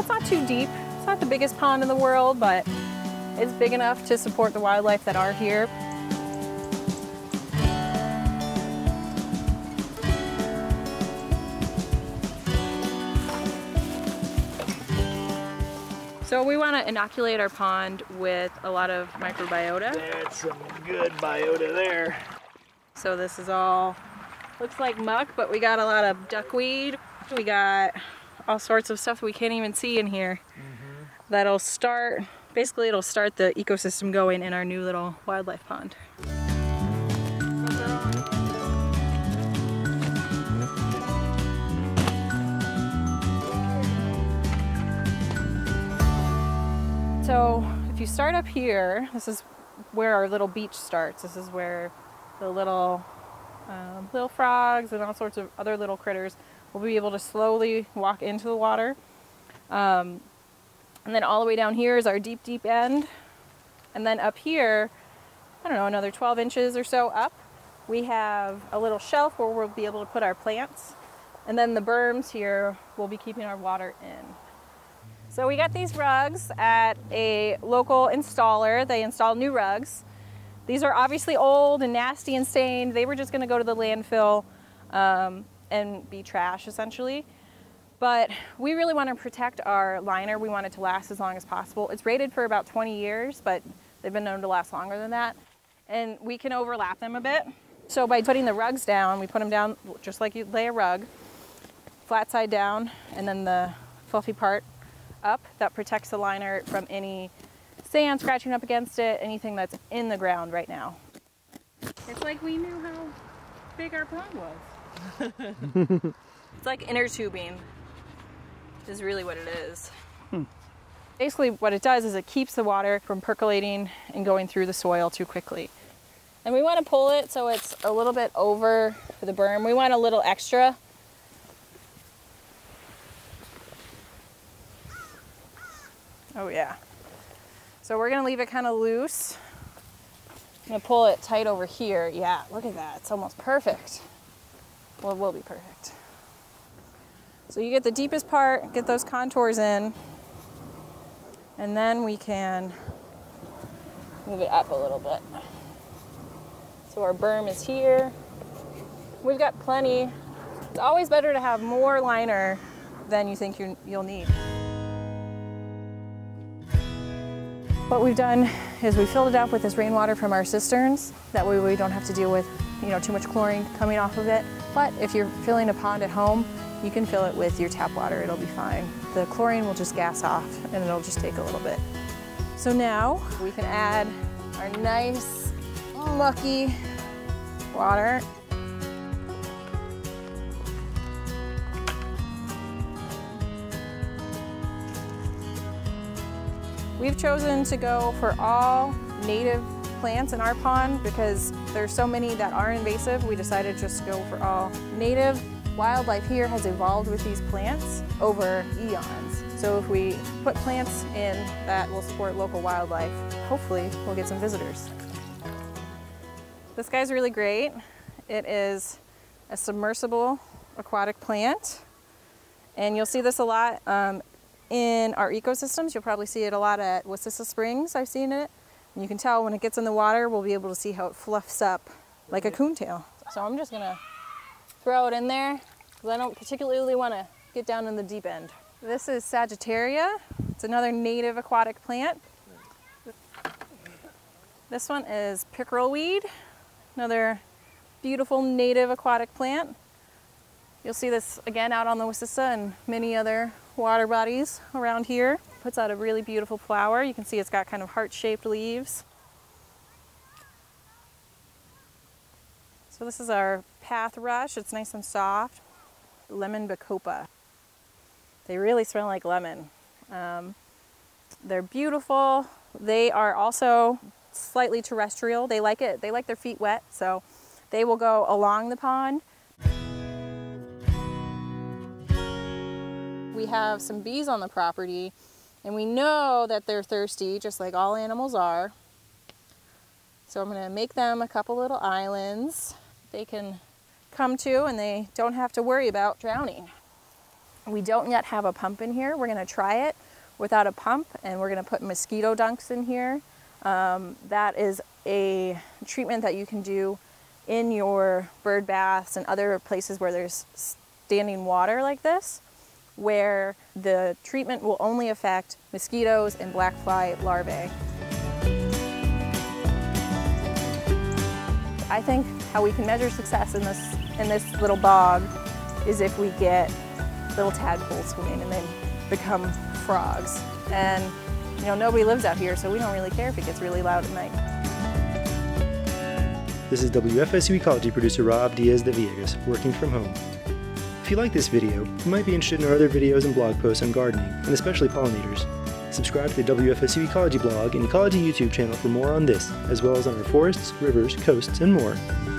it's not too deep. It's not the biggest pond in the world, but it's big enough to support the wildlife that are here. So we want to inoculate our pond with a lot of microbiota. That's some good biota there. So this is all, looks like muck, but we got a lot of duckweed. We got all sorts of stuff we can't even see in here. That'll start, basically it'll start the ecosystem going in our new little wildlife pond. So if you start up here, this is where our little beach starts. This is where the little frogs and all sorts of other little critters will be able to slowly walk into the water. And then all the way down here is our deep, deep end. And then up here, I don't know, another 12 inches or so up, we have a little shelf where we'll be able to put our plants. And then the berms here will be keeping our water in. So we got these rugs at a local installer. They installed new rugs. These are obviously old and nasty and stained. They were just gonna go to the landfill and be trash essentially. But we really want to protect our liner. We want it to last as long as possible. It's rated for about 20 years, but they've been known to last longer than that. And we can overlap them a bit. So by putting the rugs down, we put them down just like you'd lay a rug, flat side down, and then the fluffy part up. That protects the liner from any sand scratching up against it, anything that's in the ground right now. It's like we knew how big our pond was. It's like inner tubing is really what it is. Basically what it does is it keeps the water from percolating and going through the soil too quickly. And we want to pull it so it's a little bit over the berm. We want a little extra. Oh yeah. So we're gonna leave it kind of loose. I'm gonna pull it tight over here. Yeah, look at that, it's almost perfect. Well, it will be perfect. So you get the deepest part, get those contours in, and then we can move it up a little bit. So our berm is here. We've got plenty. It's always better to have more liner than you think you'll need. What we've done is we filled it up with this rainwater from our cisterns. That way we don't have to deal with, too much chlorine coming off of it. But if you're filling a pond at home, you can fill it with your tap water, it'll be fine. The chlorine will just gas off and it'll just take a little bit. So now we can add our nice mucky water. We've chosen to go for all native plants in our pond because there's so many that are invasive. We decided just to go for all native. Wildlife here has evolved with these plants over eons. So if we put plants in that will support local wildlife, hopefully we'll get some visitors. This guy's really great. It is a submersible aquatic plant. And you'll see this a lot in our ecosystems. You'll probably see it a lot at Wassissa Springs. I've seen it. And you can tell when it gets in the water, we'll be able to see how it fluffs up like a coontail. So I'm just gonna throw it in there because I don't particularly want to get down in the deep end. This is Sagittaria. It's another native aquatic plant. This one is pickerelweed, another beautiful native aquatic plant. You'll see this again out on the Wassissa and many other water bodies around here. Puts out a really beautiful flower. You can see it's got kind of heart-shaped leaves. So this is our path rush. It's nice and soft. Lemon bacopa. They really smell like lemon. They're beautiful. They are also slightly terrestrial. They like it. They like their feet wet, so they will go along the pond. We have some bees on the property, and we know that they're thirsty, just like all animals are. So I'm going to make them a couple little islands they can come to, and they don't have to worry about drowning. We don't yet have a pump in here. We're going to try it without a pump, and we're going to put mosquito dunks in here. That is a treatment that you can do in your bird baths and other places where there's standing water like this, where the treatment will only affect mosquitoes and black fly larvae. I think how we can measure success in this little bog is if we get little tadpoles swimming and they become frogs. And you know, nobody lives out here, so we don't really care if it gets really loud at night. This is WFSU Ecology producer Rob Diaz de Villegas, working from home. If you like this video, you might be interested in our other videos and blog posts on gardening, and especially pollinators. Subscribe to the WFSU Ecology blog and Ecology YouTube channel for more on this, as well as on our forests, rivers, coasts, and more.